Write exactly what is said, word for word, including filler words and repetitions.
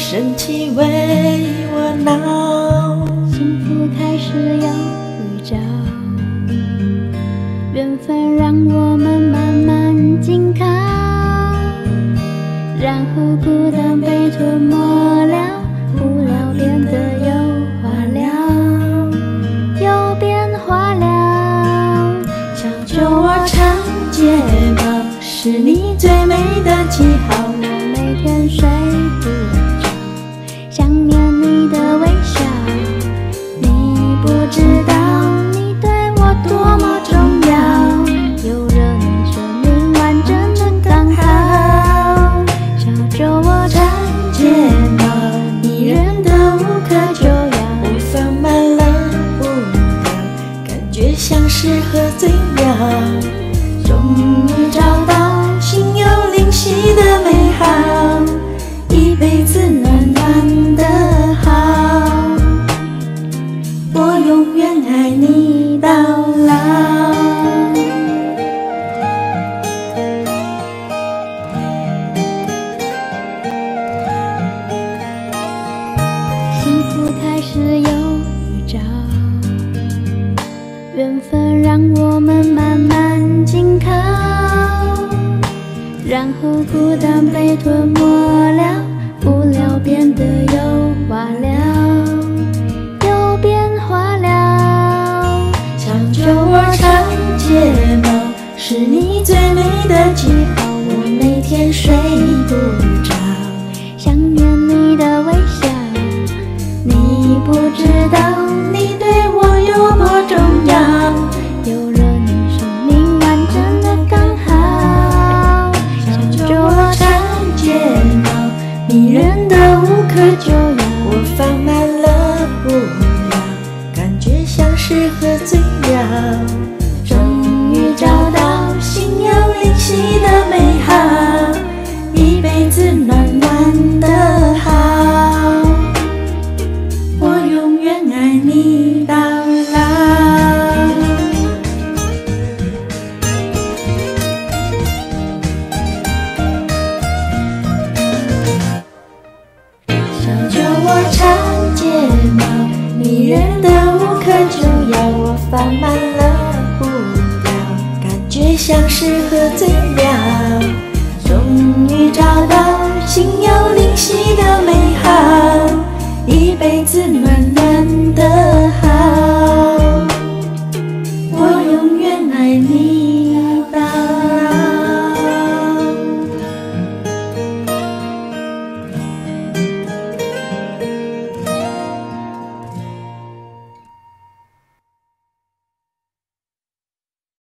生气为我闹。 幸福开始有预兆，缘分让我们慢慢紧靠，然后孤单被吞没了，无聊变得有话聊，有变化了。 小酒窝长睫毛是你最美的记号， 我每天睡不着，想念你的微笑。你不知道你对我多么重要，有了你生命完整的刚好。小酒窝长睫毛迷人的无可救药，我放慢了步调，感觉像是喝醉了。终于找到心有灵犀的美好，一辈子暖暖的好，我永远爱你到老。 幸福开始有预兆，缘分让我们慢慢紧靠，然后孤单被吞没了，无聊变得有话聊，有变化了。 小酒窝长睫毛是你最美的记号，我每天睡不着， 想念你的微笑。你不知道你对我有多重要， 有了你生命完整的刚好。 小酒窝长睫毛迷人的无可救药，我放慢了步调，感觉像是喝醉了。终于找到心有灵犀的美好，一辈子暖暖的好，我永远爱你到老。小酒窝长睫毛迷人的无可救药，我放慢了步调，感觉像是喝醉了。